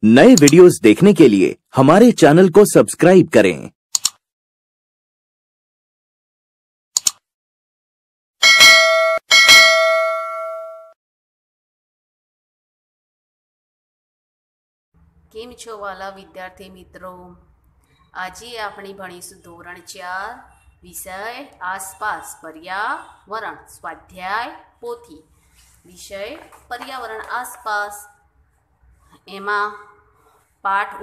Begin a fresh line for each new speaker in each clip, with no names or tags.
नए वीडियोस देखने के लिए हमारे चैनल को सब्सक्राइब करें।
કેમ છો વાલા વિદ્યાર્થી મિત્રો? આજે આપણે ભણીશું ધોરણ 4 વિષય આસપાસ પર્યાવરણ સ્વાધ્યાય પોથી વિષય પર્યાવરણ આસપાસ એમાં પાઠ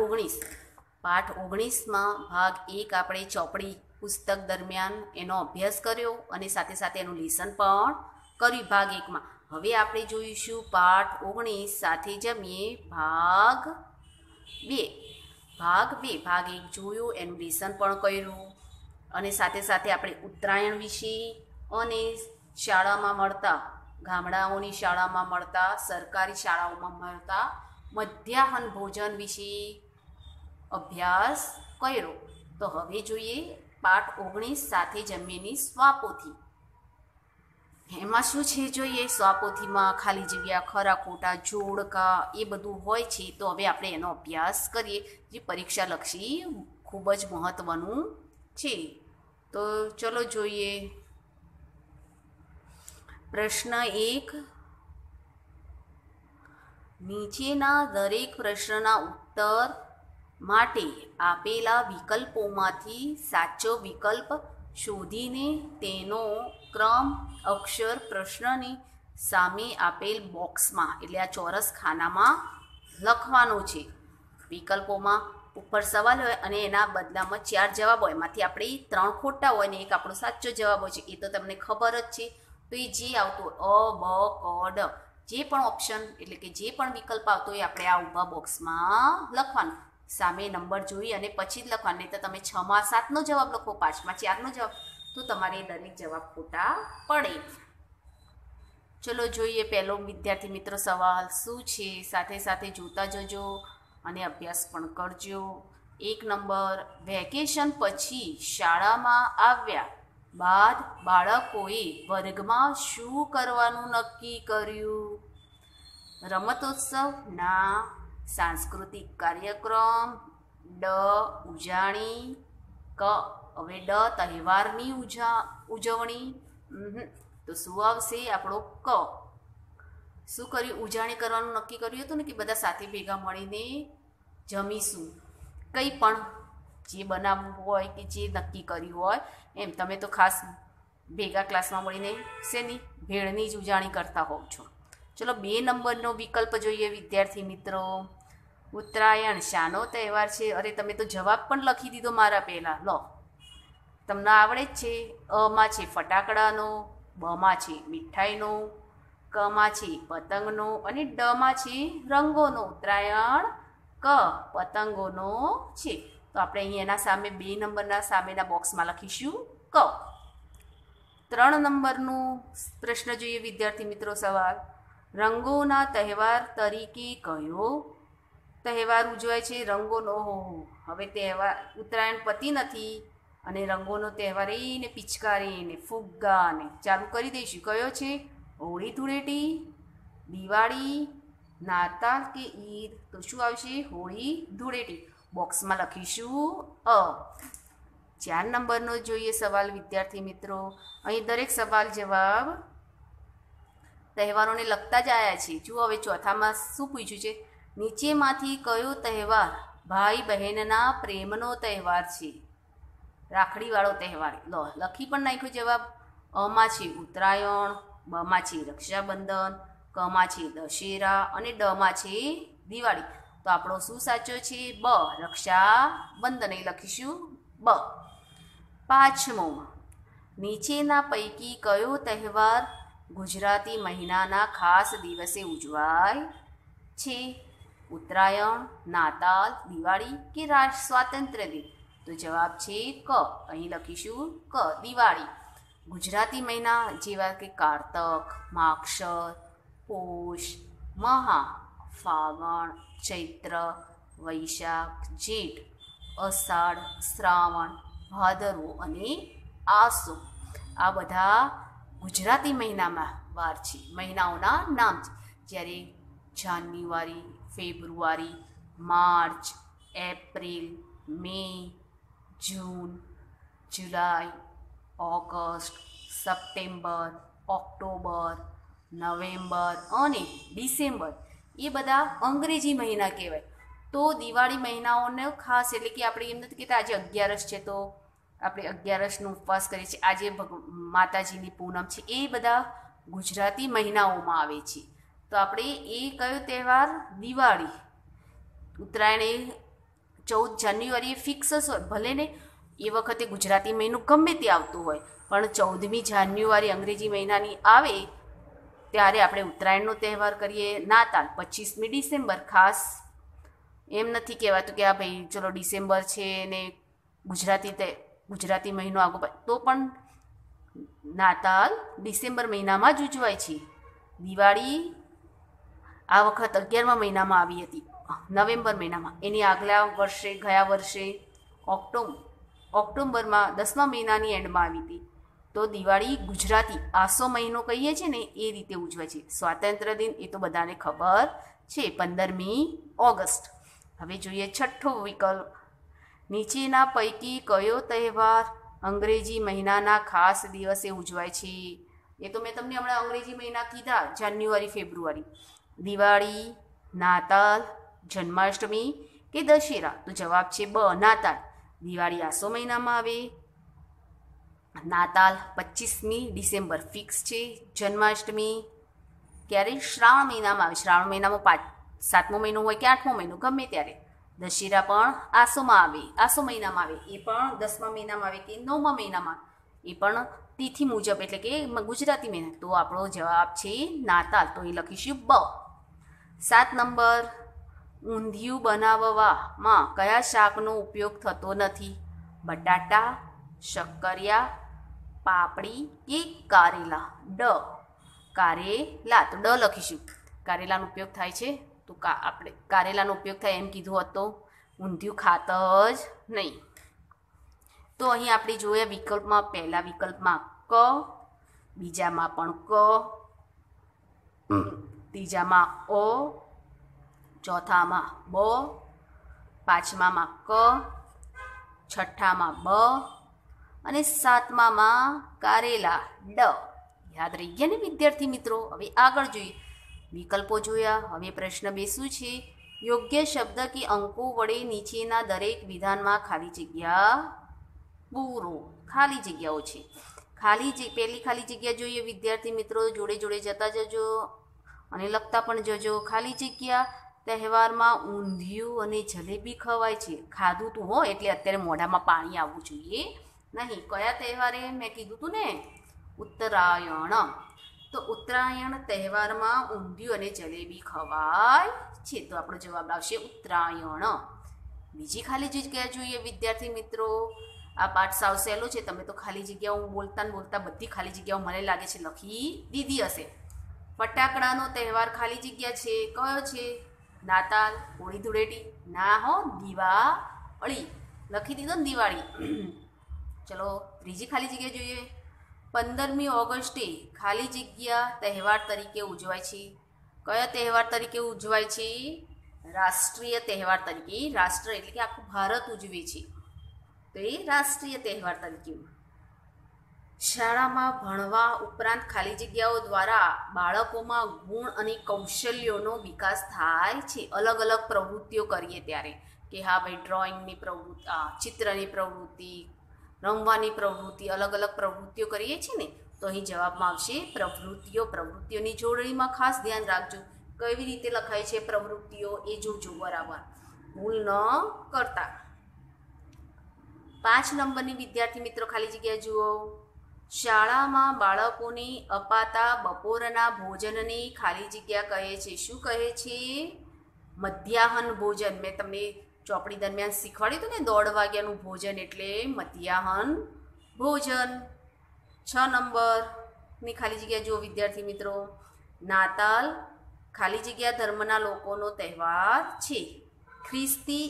19 માં ભાગ 1 આપણે ચોપડી પુસ્તક દરમિયાન એનો અભ્યાસ કર્યો અને સાથે સાથે એનું લેસન પણ કર્યું ભાગ 1 માં। હવે આપણે જોઈશું પાઠ 19 સાથે જમીએ ભાગ 2। ભાગ 1 જોયું, એનું લેસન પણ કર્યું અને સાથે સાથે આપણે ઉત્તરાયણ વિશે અને શાળામાં મળતા ગામડાઓની શાળામાં મળતા સરકારી શાળાઓમાં મળતા મધ્યાહન ભોજન વિશે અભ્યાસ કર્યો। તો હવે જોઈએ પાઠ 19 સાથે જમીની સ્વાપોથી। એમાં શું છે જોઈએ, સ્વાપોથીમાં ખાલી જગ્યા, ખરા ખોટા, જોડકા એ બધું હોય છે। તો હવે આપણે એનો અભ્યાસ કરીએ, જે પરીક્ષાલક્ષી ખૂબ જ મહત્વનું છે। તો ચલો જોઈએ પ્રશ્ન 1। નીચેના દરેક પ્રશ્નના ઉત્તર માટે આપેલા વિકલ્પોમાંથી સાચો વિકલ્પ શોધીને તેનો ક્રમ અક્ષર પ્રશ્નની સામે આપેલ બોક્સમાં એટલે આ ચોરસ ખાનામાં લખવાનો છે। વિકલ્પોમાં ઉપર સવાલ હોય અને એના બદલામાં 4 જવાબ હોય, એમાંથી આપણે 3 ખોટા હોય ને એક આપણો સાચો જવાબ હોય છે, એ તો તમને ખબર જ છે। તો એ જે આવતું હોય અ, બ, ક, ડ, જે પણ ઓપ્શન એટલે કે જે પણ વિકલ્પ આવતો હોય આપણે આ ઊભા બોક્સમાં લખવાનું, સામે નંબર જોઈ અને પછી જ લખવાનું। નહીં તો તમે 6 માં 7 નો જવાબ લખો, 5 માં 4 નો જવાબ, તો તમારે દરેક જવાબ ખોટા પડે। ચલો જોઈએ પહેલો વિદ્યાર્થી મિત્રો સવાલ શું છે, સાથે સાથે જોતા જજો અને અભ્યાસ પણ કરજો। 1 નંબર, વેકેશન પછી શાળામાં આવ્યા બાદ બાળકોએ વર્ગમાં શું કરવાનું નક્કી કર્યું? રમતોત્સવ, ના। સાંસ્કૃતિક કાર્યક્રમ, ડ ઉજાણી, ક હવે ડ તહેવારની ઉજવણી, તો શું આવશે આપણો ક? શું કર્યું? ઉજાણી કરવાનું નક્કી કર્યું હતું ને કે બધા સાથે ભેગા મળીને જમીશું, કંઈ પણ જે બનાવવું હોય કે જે નક્કી કર્યું હોય એમ। તમે તો ખાસ ભેગા ક્લાસમાં મળીને શેની ભેળની જ ઉજાણી કરતા હોવ છો। ચલો 2 નંબરનો વિકલ્પ જોઈએ વિદ્યાર્થી મિત્રો। ઉત્તરાયણ શાનો તહેવાર છે? અરે તમે તો જવાબ પણ લખી દીધો મારા પહેલાં, લો તમને આવડે જ છે। અ માં છે ફટાકડાનો, બ માં છે મીઠાઈનો, ક માં છે પતંગનો અને ડ માં છે રંગોનો। ઉત્તરાયણ ક પતંગોનો છે, તો આપણે અહીં એના સામે 2 નંબરના સામેના બોક્સમાં લખીશું ક। 3 નંબરનું પ્રશ્ન જોઈએ વિદ્યાર્થી મિત્રો સવાલ, રંગોના તહેવાર તરીકે કયો તહેવાર ઉજવાય છે? રંગોનો, હવે તહેવાર ઉત્તરાયણ પતી નથી અને રંગોનો તહેવાર એને પિચકારી ને ફુગ્ગા ને ચાલુ કરી દઈશું, કયો છે? હોળી ધૂળેટી, દિવાળી, નાતાલ કે ઈદ? તો શું આવશે? હોળી ધૂળેટી। બોક્સમાં લખીશું અ। 4 નંબરનો જોઈએ સવાલ વિદ્યાર્થી મિત્રો। અહીં દરેક સવાલ જવાબ તહેવારોને લગતા જ આવ્યા છે। જુઓ હવે ચોથામાં શું પૂછ્યું છે, નીચેમાંથી કયો તહેવાર ભાઈ બહેનના પ્રેમનો તહેવાર છે? રાખડીવાળો તહેવાર, લો લખી પણ નાખ્યો જવાબ। અ માં છે ઉત્તરાયણ, બ માં છે રક્ષાબંધન, ક માં છે દશેરા અને ડ માં છે દિવાળી। તો આપણો શું સાચો છે? બ રક્ષાબંધન, એ લખીશું બ। 5મો, નીચેના પૈકી કયો તહેવાર ગુજરાતી મહિનાના ખાસ દિવસે ઉજવાય છે? ઉત્તરાયણ, નાતાલ, દિવાળી કે સ્વાતંત્ર્ય દિન? તો જવાબ છે ક, અહીં લખીશું ક દિવાળી। ગુજરાતી મહિના જેવા કે કારતક, માગશર, પોષ, મહા, ફાગણ, ચૈત્ર, વૈશાખ, જેઠ, અષાઢ, શ્રાવણ, ભાદરવો અને આસો, આ બધા ગુજરાતી મહિનામાં વાર છે, મહિનાઓના નામ છે। જ્યારે જાન્યુઆરી, ફેબ્રુઆરી, માર્ચ, એપ્રિલ, મે, જૂન, જુલાઈ, ઓગસ્ટ, સપ્ટેમ્બર, ઓક્ટોબર, નવેમ્બર અને ડિસેમ્બર એ બધા અંગ્રેજી મહિના કહેવાય. તો દિવાળી મહિનાઓને ખાસ, એટલે કે આપણે એમ નથી કહેતા આજે 11 છે તો આપણે 11નો ઉપવાસ કરીએ છીએ, આજે માતાજીની પૂનમ છે, એ બધા ગુજરાતી મહિનાઓમાં આવે છે. તો આપણે એ કયો તહેવાર? દિવાળી. ઉત્તરાયણ એ 14 જાન્યુઆરીએ ફિક્સ જ હોય, ભલે ને એ વખતે ગુજરાતી મહિનો ગમે તે આવતું હોય, પણ 14મી જાન્યુઆરી અંગ્રેજી મહિનાની આવે ત્યારે આપણે ઉત્તરાયણનો તહેવાર કરીએ. નાતાલ 25મી ડિસેમ્બર. ખાસ એમ નથી કહેવાતું કે આ ભાઈ ચલો ડિસેમ્બર છે ને ગુજરાતી મહિનો આગો, તો પણ નાતાલ ડિસેમ્બર મહિનામાં જ ઉજવાય છે. દિવાળી આ વખત 11મા મહિનામાં આવી હતી, નવેમ્બર મહિનામાં. એની આગલા વર્ષે, ગયા વર્ષે ઓક્ટોબરમાં 10મા મહિનાની એન્ડમાં આવી હતી. તો દિવાળી ગુજરાતી આસો મહિનો કહીએ છીએ ને એ રીતે ઉજવાય છે. સ્વાતંત્ર્ય દિન એ તો બધાને ખબર છે, 15મી ઓગસ્ટ. હવે જોઈએ છઠ્ઠો વિકલ્પ. નીચેના પૈકી કયો તહેવાર અંગ્રેજી મહિનાના ખાસ દિવસે ઉજવાય છે? એ તો મેં તમને હમણાં અંગ્રેજી મહિના કીધા, જાન્યુઆરી, ફેબ્રુઆરી. દિવાળી, નાતાલ, જન્માષ્ટમી કે દશેરા? તો જવાબ છે બ, નાતાલ. દિવાળી આસો મહિનામાં આવે, નાતાલ 25મી ડિસેમ્બર ફિક્સ છે, જન્માષ્ટમી ક્યારે? શ્રાવણ મહિનામાં આવે. શ્રાવણ મહિનામાં 7મો મહિનો હોય કે 8મો મહિનો, ગમે ત્યારે. દશેરા પણ આસોમાં આવે, આસો મહિનામાં આવે, એ પણ 10મા મહિનામાં આવે કે 9મા મહિનામાં, એ પણ તિથિ મુજબ, એટલે કે ગુજરાતી મહિના. તો આપણો જવાબ છે નાતાલ, તો એ લખીશું બ. 7 નંબર. ઊંધિયું બનાવવામાં કયા શાકનો ઉપયોગ થતો નથી? બટાટા, શક્કરિયા, પાપડી કે કારેલા? ડ, કારેલા. તો ડ લખીશું. કારેલાનો ઉપયોગ થાય છે, તો આપણે કારેલાનો ઉપયોગ થાય એમ કીધું હોત તો ઊંધિયું ખાત જ નહીં. તો અહીં આપણે જોયા વિકલ્પમાં, પહેલા વિકલ્પમાં ક, બીજામાં પણ ક, ત્રીજામાં અ, ચોથામાં બ, પાંચમામાં ક, છઠ્ઠામાં બ અને સાતમામાં કારેલા, ડ. યાદ રહી ગયા ને વિદ્યાર્થી મિત્રો? હવે આગળ જોઈએ. વિકલ્પો જોયા. હવે પ્રશ્ન 2 શું છે? યોગ્ય શબ્દ કે અંકો વડે નીચેના દરેક વિધાનમાં ખાલી જગ્યા પૂરો. ખાલી જગ્યાઓ છે. પહેલી ખાલી જગ્યા જોઈએ વિદ્યાર્થી મિત્રો, જોડે જોડે જતા જજો અને લખતા પણ જજો. ખાલી જગ્યા. તહેવારમાં ઊંધિયું અને જલેબી ખવાય છે. ખાધું તું હો, એટલે અત્યારે મોઢામાં પાણી આવવું જોઈએ નહીં. કયા તહેવારે? મેં કીધું તું ને, ઉત્તરાયણ. તો ઉત્તરાયણ તહેવારમાં ઊંધિયું અને જલેબી ખવાય છે, તો આપણો જવાબ આવશે ઉત્તરાયણ. બીજી ખાલી જગ્યા જોઈએ વિદ્યાર્થી મિત્રો. આ પાઠ સાવ સહેલો છે, તમે તો ખાલી જગ્યાઓ બોલતા ને બોલતા બધી ખાલી જગ્યાઓ મને લાગે છે લખી દીધી હશે. ફટાકડાનો તહેવાર ખાલી જગ્યા છે, કયો છે? નાતાલ, હોળી ધૂળેટી? ના હો, દિવાળી. લખી દીધો ને દિવાળી. ચલો ત્રીજી ખાલી જગ્યા જોઈએ. 15મી ઓગસ્ટે ખાલી જગ્યા તહેવાર તરીકે ઉજવાય છે. કયા તહેવાર તરીકે ઉજવાય છે? રાષ્ટ્રીય તહેવાર તરીકે. રાષ્ટ્ર એટલે કે આખું ભારત ઉજવે છે, તો એ રાષ્ટ્રીય તહેવાર તરીકે. શાળામાં ભણવા ઉપરાંત ખાલી જગ્યાઓ દ્વારા બાળકોમાં ગુણ અને કૌશલ્યોનો વિકાસ થાય છે. અલગ અલગ પ્રવૃત્તિઓ કરીએ ત્યારે, કે હા ભાઈ ડ્રોઈંગની પ્રવૃત્તિ, ચિત્રની પ્રવૃત્તિ, રમવાની પ્રવૃત્તિ, અલગ અલગ પ્રવૃત્તિઓ કરીએ છીએ ને, તો અહીં જવાબમાં આવશે પ્રવૃત્તિઓ. પ્રવૃત્તિઓની જોડણીમાં ખાસ ધ્યાન રાખજો, કેવી રીતે લખાય છે પ્રવૃત્તિઓ એ જોજો બરાબર, ભૂલ ન કરતા. 5 નંબરની વિદ્યાર્થી મિત્રો ખાલી જગ્યા જુઓ. શાળામાં બાળકોને અપાતા બપોરના ભોજનની ખાલી જગ્યા કહે છે. શું કહે છે? મધ્યાહન ભોજન. મેં તમને ચોપડી દરમિયાન શીખવાડ્યું હતું ને, 1:30 વાગ્યાનું ભોજન એટલે મધ્યાહન ભોજન. 6 નંબરની ખાલી જગ્યા જુઓ વિદ્યાર્થી મિત્રો. નાતાલ ખાલી જગ્યા ધર્મના લોકોનો તહેવાર છે. ખ્રિસ્તી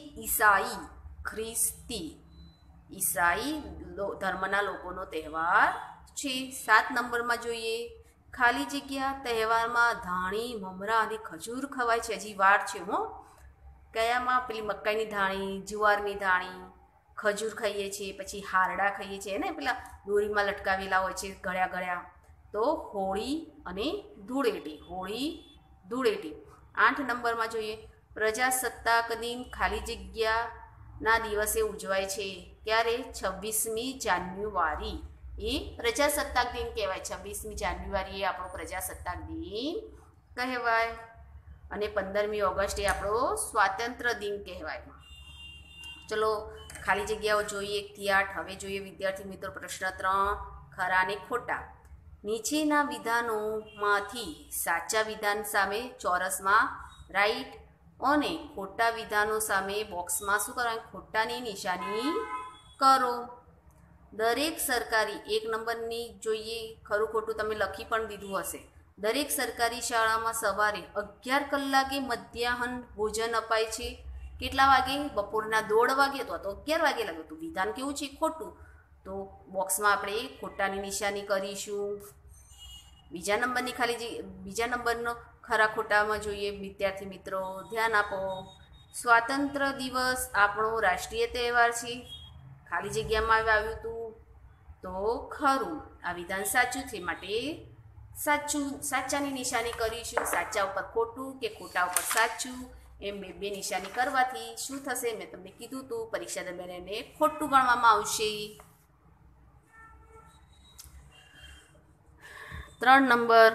ઈસાઈ ધર્મના લોકોનો તહેવાર છે. 7 નંબરમાં જોઈએ. ખાલી જગ્યા તહેવારમાં ધાણી, મમરા અને ખજૂર ખવાય છે. હજી વાર છે હો. કયામાં પેલી મકાઈની ધાણી, જુવારની ધાણી, ખજૂર ખાઈએ છીએ, પછી હારડા ખાઈએ છીએ ને પેલા દોરીમાં લટકાવેલા હોય છે ગળ્યા ગળ્યા. તો હોળી અને ધૂળેટી. હોળી ધૂળેટી. 8 નંબરમાં જોઈએ પ્રજાસત્તાક દિન ખાલી જગ્યાના દિવસે ઉજવાય છે. ક્યારે? 26મી જાન્યુઆરી. એ પ્રજાસત્તાક દિન કહેવાય. 26મી જાન્યુઆરી એ આપણો પ્રજાસત્તાક દિન કહેવાય. અને 15મી ઓગસ્ટ એ આપણો સ્વાતંત્ર્ય દિન કહેવાય. ચલો ખાલી જગ્યાઓ જોઈએ 1 થી 8. હવે જોઈએ વિદ્યાર્થી મિત્રો પ્રશ્ન 3, ખરા અને ખોટા. નીચેના વિધાનોમાંથી સાચા વિધાન સામે ચોરસમાં રાઈટ અને ખોટા વિધાનો સામે બોક્સમાં શું કરવાનું? ખોટાની નિશાની કરો. દરેક સરકારી 1 નંબરની જોઈએ ખરું ખોટું તમે લખી પણ દીધું હશે. દરેક સરકારી શાળામાં સવારે 11 કલાકે મધ્યાહન ભોજન અપાય છે. કેટલા વાગે? બપોરના 1:30 વાગે. તો 11 વાગે લાગ્યું. તો વિધાન કેવું છે? ખોટું. તો બોક્સમાં આપણે ખોટાની નિશાની કરીશું. બીજા નંબરનો ખરા ખોટામાં જોઈએ વિદ્યાર્થી મિત્રો ધ્યાન આપો. સ્વાતંત્ર્ય દિવસ આપણો રાષ્ટ્રીય તહેવાર છે. ખાલી જગ્યામાં આવ્યું હતું તો ખરું. આ વિધાન સાચું છે માટે સાચાની નિશાની કરીશું. સાચા ઉપર ખોટું કે ખોટા ઉપર સાચું એમ બે નિશાની કરવાથી શું થશે? મેં તમને કીધું હતું પરીક્ષા દરમિયાન એને ખોટું ગણવામાં આવશે. 3 નંબર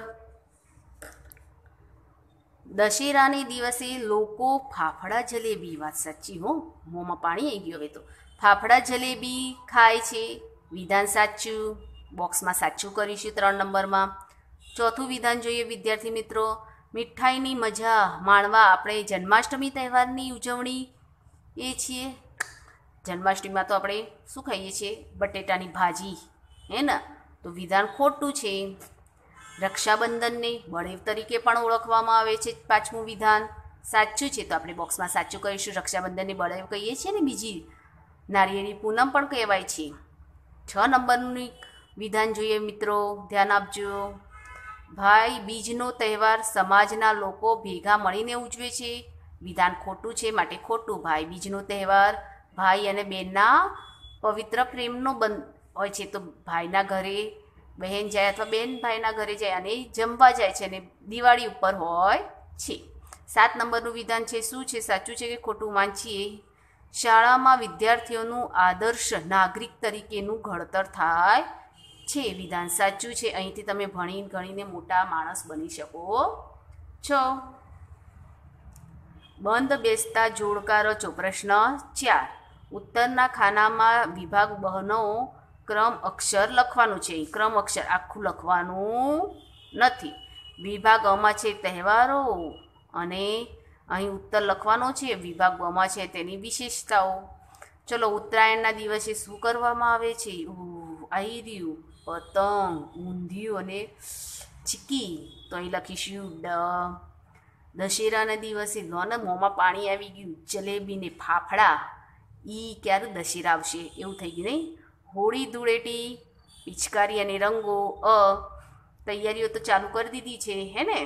દશેરાને દિવસે લોકો ફાફડા જલેબી. વાત સાચી હો, મોંમાં પાણી આવી ગયું. હવે તો ફાફડા જલેબી ખાય છે. વિધાન સાચું. બોક્સમાં સાચું કરીશું 3 નંબરમાં. ચોથું વિધાન જોઈએ વિદ્યાર્થી મિત્રો. મીઠાઈની મજા માણવા આપણે જન્માષ્ટમી તહેવારની ઉજવણી એ છીએ. જન્માષ્ટમીમાં તો આપણે શું ખાઈએ છીએ? બટેટાની ભાજી, હે ને? તો વિધાન ખોટું છે. રક્ષાબંધનને બળેવ તરીકે પણ ઓળખવામાં આવે છે. 5મું વિધાન સાચું છે. તો આપણે બોક્સમાં સાચું કહીશું. રક્ષાબંધનને બળેવ કહીએ છીએ ને. બીજી નારિયેળી પૂનમ પણ કહેવાય છે. 6 નંબરનું વિધાન જોઈએ મિત્રો ધ્યાન આપજો. ભાઈ બીજનો તહેવાર સમાજના લોકો ભેગા મળીને ઉજવે છે. વિધાન ખોટું છે માટે ખોટું. ભાઈ બીજનો તહેવાર ભાઈ અને બહેનના પવિત્ર પ્રેમનો બંધ હોય છે. તો ભાઈના ઘરે બહેન જાય અથવા બહેન ભાઈના ઘરે જાય અને જમવા જાય છે અને દિવાળી ઉપર હોય છે. 7 નંબરનું વિધાન છે શું છે? સાચું છે કે ખોટું? વાંચીએ. શાળામાં વિદ્યાર્થીઓનું આદર્શ નાગરિક તરીકેનું ઘડતર થાય છે. વિધાન સાચું છે. અહીંથી તમે ભણી ગણીને મોટા માણસ બની શકો છો. બંધ બેસતા જોડકા રચો. પ્રશ્ન 4. ઉત્તરના ખાનામાં વિભાગ બનો ક્રમ અક્ષર લખવાનું છે. ક્રમ અક્ષર આખું લખવાનું નથી. વિભાગ અમાં છે તહેવારો અને અહીં ઉત્તર લખવાનો છે. વિભાગ બમાં છે તેની વિશેષતાઓ. ચલો ઉત્તરાયણના દિવસે શું કરવામાં આવે છે? આયર્યું, પતંગ, ઊંધિયું અને ચીકી. તો અહીં લખીશું ડ. દશેરાના દિવસે લોને મોંમાં પાણી આવી ગયું. જલેબી ને ફાફડા. ઈ ક્યારે દશેરા આવશે એવું થઈ ગયું નહીં. હોળી ધૂળેટી પિચકારી અને રંગો. તૈયારીઓ તો ચાલુ કરી દીધી છે, હે ને?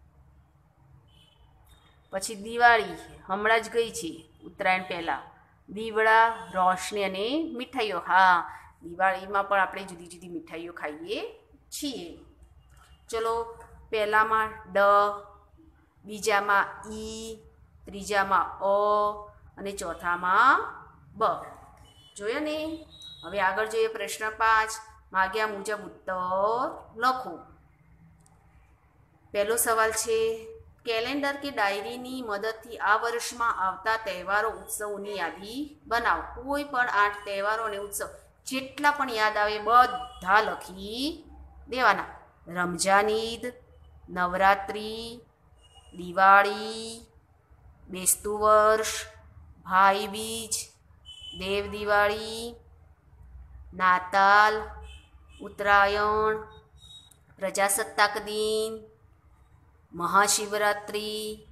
પછી દિવાળી હમણાં જ ગઈ છે, ઉત્તરાયણ પહેલાં. દીવડા, રોશની અને મીઠાઈઓ. હા, દિવાળીમાં પણ આપણે જુદી જુદી મીઠાઈઓ ખાઈએ છીએ. ચલો પહેલામાં ડ, બીજામાં ઈ, ત્રીજામાં અ અને ચોથામાં બ. જોયો ને? હવે આગળ જોઈએ પ્રશ્ન 5. માગ્યા મુજબ ઉત્તર લખો. પહેલો સવાલ છે કેલેન્ડર કે ડાયરીની મદદથી આ વર્ષમાં આવતા તહેવારો ઉત્સવોની યાદી બનાવો. કોઈ પણ 8 તહેવારો અને ઉત્સવ જેટલા પણ યાદ આવે બધા લખી દેવાના. રમઝાન ઈદ, નવરાત્રિ, દિવાળી, બેસતું વર્ષ, ભાઈ બીજ, દેવ દિવાળી, નાતાલ, ઉત્તરાયણ, પ્રજાસત્તાક દિન, મહાશિવરાત્રિ,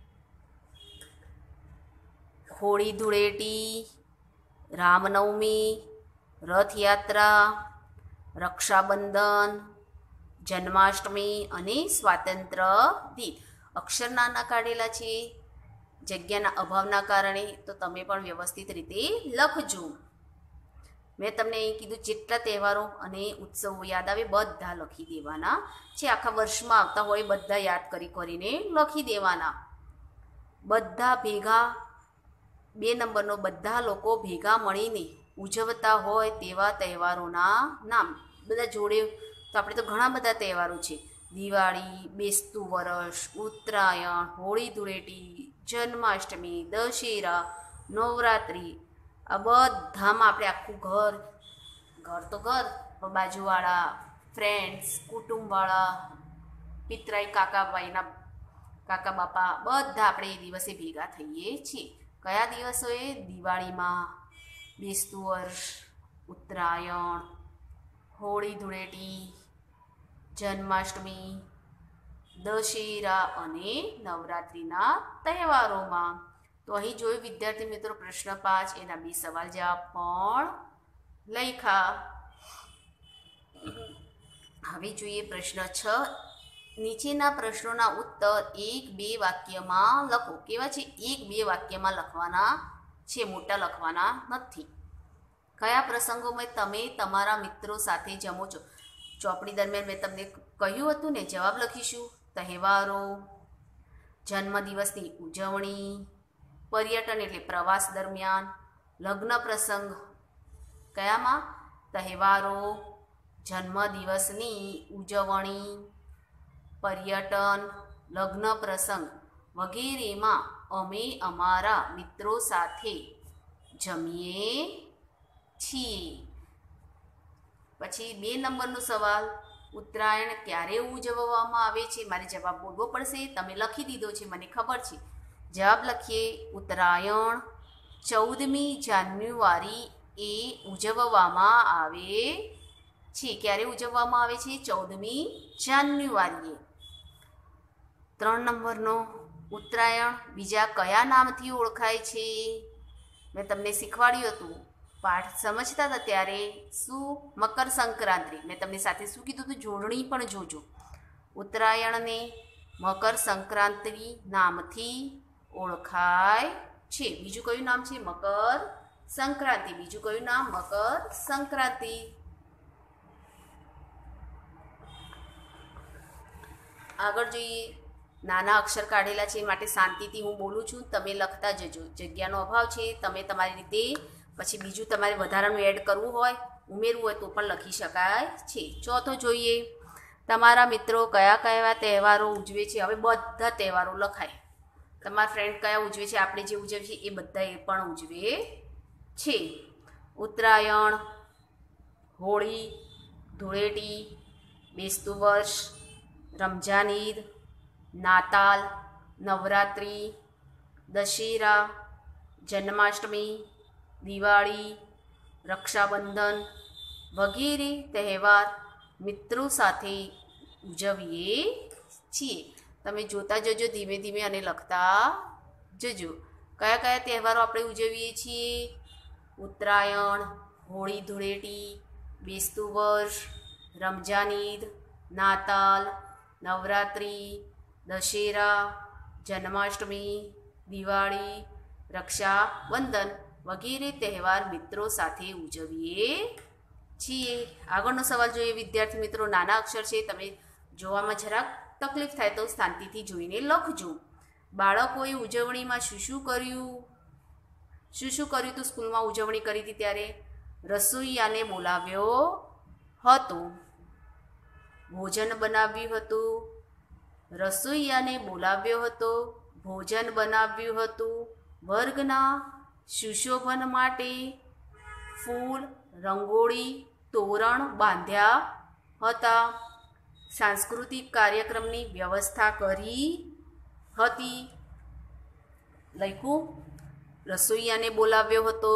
હોળી ધૂળેટી, રામનવમી, રથયાત્રા, રક્ષાબંધન, જન્માષ્ટમી અને સ્વાતંત્ર્ય દિન. અક્ષર નાના કાઢેલા છે જગ્યાના અભાવના કારણે તો તમે પણ વ્યવસ્થિત રીતે લખજો. મેં તમને અહીં કીધું જેટલા તહેવારો અને ઉત્સવો યાદ આવે બધા લખી દેવાના છે. આખા વર્ષમાં આવતા હોય બધા યાદ કરીને લખી દેવાના. બધા ભેગા 2 નંબરનો બધા લોકો ભેગા મળીને ઉજવતા હોય તેવા તહેવારોના નામ. બધા જોડે તો આપણે તો ઘણા બધા તહેવારો છે. દિવાળી, બેસતું વરસ, ઉત્તરાયણ, હોળી ધૂળેટી, જન્માષ્ટમી, દશેરા, નવરાત્રિ. આ બધામાં આપણે આખું ઘર તો ઘર, બાજુવાળા, ફ્રેન્ડ્સ, કુટુંબવાળા, પિતરાઈ, કાકા બાપા બધા આપણે એ દિવસે ભેગા થઈએ છીએ. કયા દિવસોએ? દિવાળીમાં, બેસતું વર્ષ, ઉત્તરાયણ, હોળી ધૂળેટી, જન્માષ્ટમી, દશેરા અને નવરાત્રિના તહેવારોમાં. તો અહીં જોયું વિદ્યાર્થી મિત્રો પ્રશ્ન 5 એના 2 સવાલ જવાબ પણ લખ્યા. હવે જોઈએ પ્રશ્ન 6. નીચેના પ્રશ્નોના ઉત્તર 1-2 વાક્યમાં લખો. કેવા છે? 1-2 વાક્યમાં લખવાના છે, મોટા લખવાના નથી. કયા પ્રસંગોમાં તમે તમારા મિત્રો સાથે જમો છો? ચોપડી દરમિયાન મેં તમને કહ્યું હતું ને, જવાબ લખીશું. તહેવારો, જન્મદિવસની ઉજવણી, પર્યટન એટલે પ્રવાસ દરમિયાન, લગ્ન પ્રસંગ. કયામાં? તહેવારો, જન્મદિવસની ઉજવણી, પર્યટન, લગ્ન પ્રસંગ વગેરેમાં અમે અમારા મિત્રો સાથે જમીએ છીએ. પછી 2 નંબરનો સવાલ, ઉત્તરાયણ ક્યારે ઉજવવામાં આવે છે? મારે જવાબ બોલવો પડશે. તમે લખી દીધો છે, મને ખબર છે. જવાબ લખીએ. ઉત્તરાયણ 14મી જાન્યુઆરી એ ઉજવવામાં આવે છે. ક્યારે ઉજવવામાં આવે છે? 14મી જાન્યુઆરીએ. 3 નંબરનો, ઉત્તરાયણ બીજા કયા નામથી ઓળખાય છે? મેં તમને શીખવાડ્યું હતું પાઠ સમજતા હતા ત્યારે. શું? મકર સંક્રાંતિ. મેં તમને સાથે શું કીધું હતું? જોડણી પણ જોજો. ઉત્તરાયણને મકર સંક્રાંતિ નામથી ઓળખાય છે. બીજું કયું નામ છે? મકર સંક્રાંતિ. બીજું કયું નામ? મકર સંક્રાંતિ. આગળ જોઈએ. નાના અક્ષર કાઢેલા છે માટે શાંતિથી હું બોલું છું, તમે લખતા જજો. જગ્યાનો અભાવ છે, તમે તમારી રીતે પછી બીજું તમારે વધારાનું એડ કરવું હોય, ઉમેરવું હોય તો પણ લખી શકાય છે. ચોથો જોઈએ. તમારા મિત્રો કયા કયા તહેવારો ઉજવે છે? હવે બધા તહેવારો લખાય. તમારા ફ્રેન્ડ કયા ઉજવે છે? આપણે જે ઉજવીએ છીએ એ બધા એ પણ ઉજવે છે. ઉત્તરાયણ, હોળી ધૂળેટી, બેસતું વર્ષ, રમઝાન ઈદ, નાતાલ, નવરાત્રિ, દશેરા, જન્માષ્ટમી, દિવાળી, રક્ષાબંધન વગેરે તહેવાર મિત્રો સાથે ઉજવીએ છીએ. તમે જોતા જજો ધીમે ધીમે અને લખતા જજો. કયા કયા તહેવારો આપણે ઉજવીએ છીએ? ઉત્તરાયણ, હોળી ધૂળેટી, બેસતું વર્ષ, રમઝાન ઈદ, નાતાલ, નવરાત્રિ, દશેરા, જન્માષ્ટમી, દિવાળી, રક્ષાબંધન વગેરે તહેવાર મિત્રો સાથે ઉજવીએ છીએ. આગળનો સવાલ જોઈએ વિદ્યાર્થી મિત્રો. નાના અક્ષર છે, તમે જોવામાં જરાક તકલીફ થાય તો શાંતિથી જોઈને લખજો. બાળકોએ ઉજવણીમાં શું શું કર્યું હતું? સ્કૂલમાં ઉજવણી કરી હતી ત્યારે રસોઈયાને બોલાવ્યો હતો. ભોજન બનાવ્યું હતું. રસોઈયાને બોલાવ્યો હતો. ભોજન બનાવ્યું હતું. વર્ગના સુશોભન માટે ફૂલ, રંગોળી, તોરણ બાંધ્યા હતા. સાંસ્કૃતિક કાર્યક્રમની વ્યવસ્થા કરી હતી. લખ્યું. રસોઈયાને બોલાવ્યો હતો.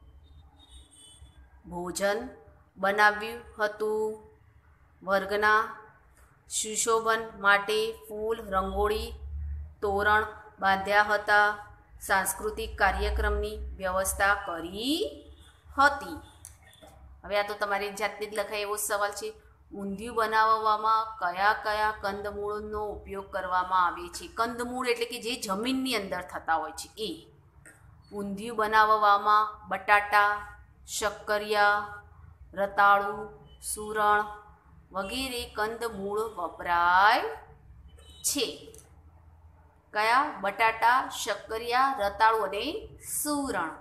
ભોજન બનાવ્યું હતું. વર્ગના સુશોભન માટે ફૂલ, રંગોળી, તોરણ બાંધ્યા હતા. સાંસ્કૃતિક કાર્યક્રમની વ્યવસ્થા કરી હતી. હવે આ તો તમારી જાતે જ લખાય એવો સવાલ છે. ઊંધિયું બનાવવામાં કયા કયા કંદમૂળનો ઉપયોગ કરવામાં આવે છે? કંદમૂળ એટલે કે જે જમીનની અંદર થતા હોય છે એ. ઊંધિયું બનાવવામાં બટાટા, શક્કરિયા, રતાળું, સૂરણ વગેરે કંદમૂળ વપરાય છે. કયા? બટાટા, શક્કરિયા, રતાળું અને સૂરણ.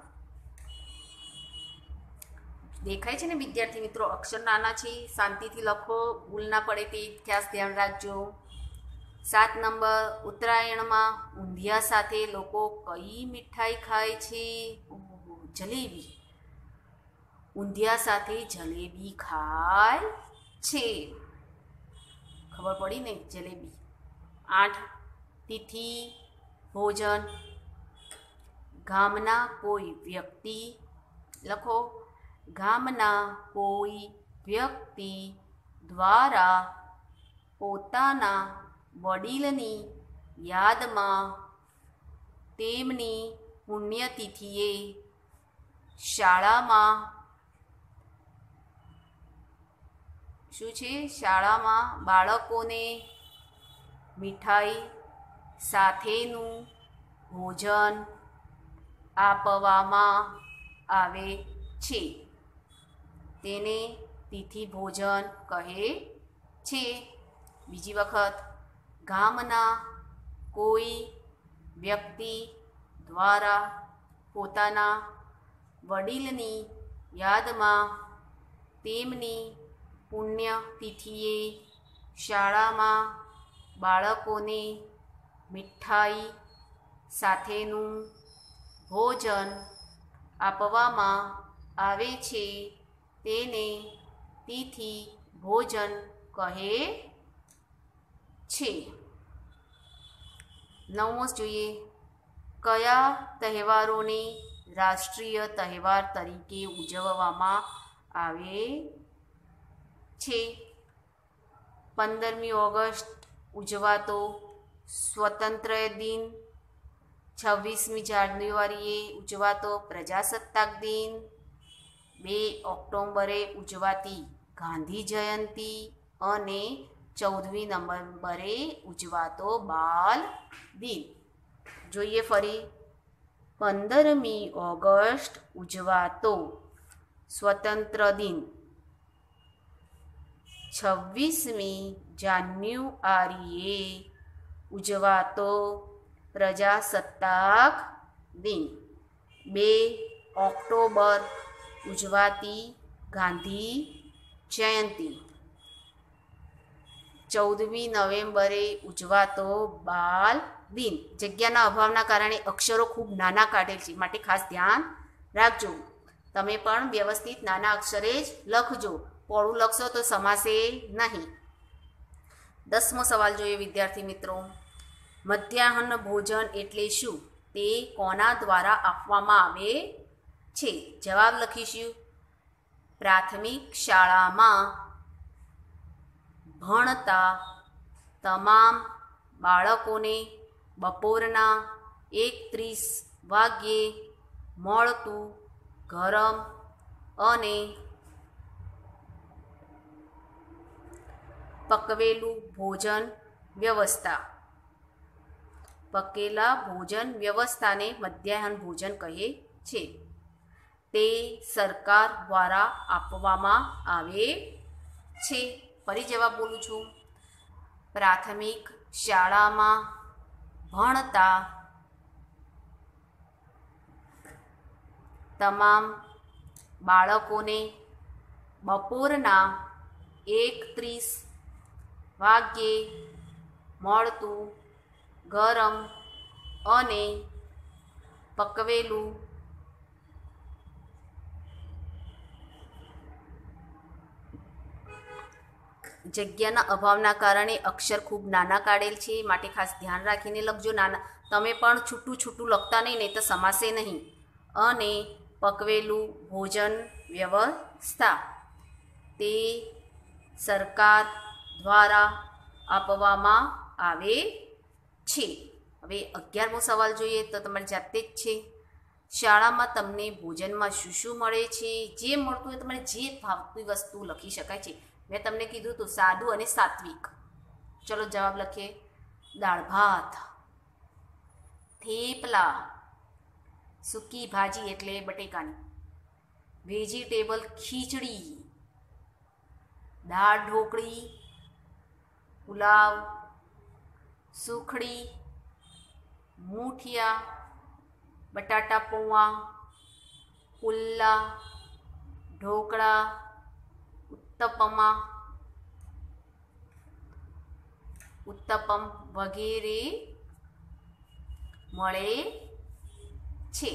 દેખાય છે ને વિદ્યાર્થી મિત્રો? અક્ષર નાના છે, શાંતિથી લખો, ભૂલ ના પડે તે ખાસ ધ્યાન રાખજો. 7 નંબર, ઉત્તરાયણમાં ઊંધિયા સાથે લોકો કઈ મીઠાઈ ખાય છે? જલેબી. ઊંધિયા સાથે જલેબી ખાય છે. ખબર પડી ને? જલેબી. 8, તિથિ ભોજન. ગામના કોઈ વ્યક્તિ, લખો, ગામના કોઈ વ્યક્તિ દ્વારા પોતાના વડીલની યાદમાં તેમની પુણ્યતિથિએ શાળામાં શું છે? શાળામાં બાળકોને મીઠાઈ સાથેનું ભોજન આપવામાં આવે છે. તેને તિથિ ભોજન કહે છે. બીજી વખત, ગામના કોઈ વ્યક્તિ દ્વારા પોતાના વડીલની યાદમાં તેમની પુણ્યતિથિએ શાળામાં બાળકોને મીઠાઈ સાથેનું ભોજન આપવામાં આવે છે. તેને તિથિ ભોજન કહે છે. 9મો જોઈએ. કયા તહેવારોને રાષ્ટ્રીય તહેવાર તરીકે ઉજવવામાં આવે છે? 15મી ઓગસ્ટ ઉજવાતો સ્વતંત્ર દિન, 26મી જાન્યુઆરીએ ઉજવાતો પ્રજાસત્તાક દિન, 2 ઓક્ટોબરે ઉજવાતી ગાંધી જયંતિ અને 14મી નવેમ્બરે ઉજવાતો બાલ દિન. જોઈએ ફરી. 15મી ઓગસ્ટ ઉજવાતો સ્વતંત્ર દિન, 26મી જાન્યુઆરીએ ઉજવાતો પ્રજાસત્તાક દિન, 2 ઓક્ટોબર ઉજવાતી ગાંધી જયંતિ, 14મી નવેમ્બરે ઉજવાતો બાલ દિન. જગ્યાના અભાવના કારણે અક્ષરો ખૂબ નાના કાઢેલ છે, માટે ખાસ ધ્યાન રાખજો. તમે પણ વ્યવસ્થિત નાના અક્ષરે જ લખજો. પોળું લખશો તો સમાશે નહીં. 10મો સવાલ જોઈએ વિદ્યાર્થી મિત્રો. મધ્યાહન ભોજન એટલે શું? તે કોના દ્વારા આપવામાં આવે છે? જવાબ લખીશું. પ્રાથમિક શાળામાં ભણતા તમામ બાળકોને બપોરના 1:30 વાગ્યે મળતું ગરમ અને પકવેલું ભોજન વ્યવસ્થા. પકેલા ભોજન વ્યવસ્થાને મધ્યાહન ભોજન કહે છે. તે સરકાર દ્વારા આપવામાં આવે છે. ફરી જવાબ બોલું છું. પ્રાથમિક શાળામાં ભણતા તમામ બાળકોને બપોરના 1:30 વાગ્યે મળતું ગરમ અને પકવેલું જગ્યાના અભાવના કારણે અક્ષર ખૂબ નાના કાઢેલ છે, માટે ખાસ ધ્યાન રાખીને લખજો. નાના તમે પણ છૂટું છૂટું લખતા નહીં તો સમાશે નહીં. અને પકવેલું ભોજન વ્યવસ્થા તે સરકાર દ્વારા આપવામાં આવે છે. હવે 11મો સવાલ જોઈએ તો તમારી જાતે જ છે. શાળામાં તમને ભોજનમાં શું શું મળે છે? જે મળતું હોય તમારે જે ભાવતી વસ્તુ લખી શકાય છે. મેં તમને કીધું હતું સાદું અને સાત્વિક. ચલો જવાબ લખીએ. દાળ ભાત, થેપલા, સૂકી ભાજી એટલે બટેકાની, વેજીટેબલ ખીચડી, દાળ ઢોકળી, પુલાવ, સુખડી, મૂઠિયા, બટાટા પૌવા, પુલ્લા, ઢોકળા, ઉત્તપમ વગેરે મળે છે.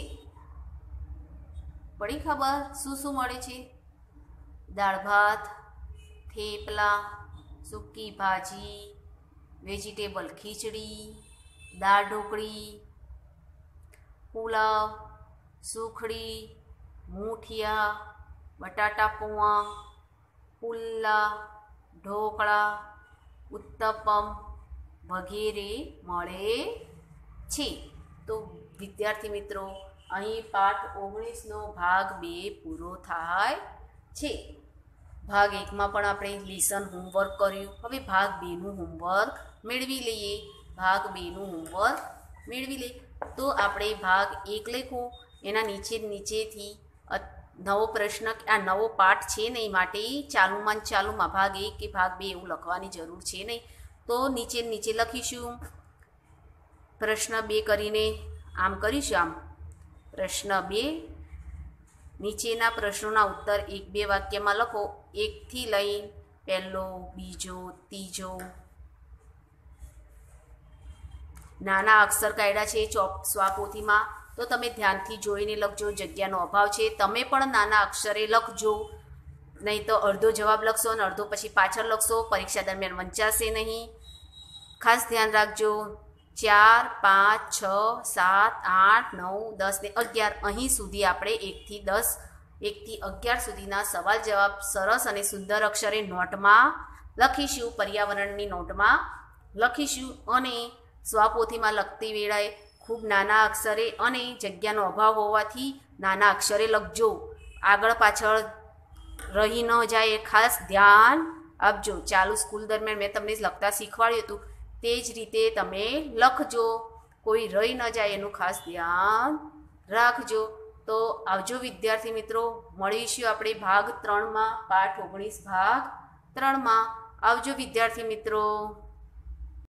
પડી ખબર શું શું મળે છે? દાળ ભાત, થેપલા, સૂકી ભાજી, વેજીટેબલ ખીચડી, દાળ ઢોકળી, પુલાવ, સુખડી, મૂઠિયા, બટાટા પૌવા, પુલ્લા, ઢોકળા, ઉત્તપમ વગેરે મળે છે. તો વિદ્યાર્થી મિત્રો, અહીં પાઠ 19નો ભાગ 2 પૂરો થાય છે. ભાગ 1માં પણ આપણે લેસન હોમવર્ક કર્યું. હવે ભાગ 2નું હોમવર્ક મેળવી લઈએ. ભાગ 2નું હોમવર્ક મેળવી લઈએ. તો આપણે ભાગ 1 લખું, એના નીચેથી નવો પ્રશ્ન, આ નવો પાઠ છે નહીં, માટે ચાલુમાં ભાગ 1 કે ભાગ 2 એવું લખવાની જરૂર છે નહીં. તો નીચે લખીશું. પ્રશ્ન 2 કરીને આમ કરીશું. આમ પ્રશ્ન 2, નીચેના પ્રશ્નોના ઉત્તર 1-2 વાક્યમાં લખો. 1 થી લઈ પહેલો, બીજો, ત્રીજો. નાના અક્ષર કાઢ્યા છે સ્વાપોથીમાં, તો તમે ધ્યાનથી જોઈને લખજો. જગ્યાનો અભાવ છે, તમે પણ નાના અક્ષરે લખજો, નહીં તો અડધો જવાબ લખશો અને અડધો પછી પાછળ લખશો. પરીક્ષા દરમિયાન વંચાશે નહીં. ખાસ ધ્યાન રાખજો. 4, 5, 6, 7, 8, 9, 10 ને 11 અહીં સુધી આપણે 1 થી 11 સુધીના સવાલ જવાબ સરસ અને સુંદર અક્ષરે નોટમાં લખીશું. પર્યાવરણની નોટમાં લખીશું. અને સ્વપોથીમાં લખતી વેળાએ ખૂબ નાના અક્ષરે અને જગ્યાનો અભાવ હોવાથી નાના અક્ષરે લખજો. આગળ પાછળ રહી ન જાય એ ખાસ ધ્યાન આપજો. ચાલુ સ્કૂલ દરમિયાન મેં તમને લખતા શીખવાડ્યું હતું, તે જ રીતે તમે લખજો. કોઈ રહી ન જાય એનું ખાસ ધ્યાન રાખજો. તો આવજો વિદ્યાર્થી મિત્રો, મળીશું આપણે ભાગ 3માં, પાઠ 19 ભાગ 3માં. આવજો વિદ્યાર્થી મિત્રો.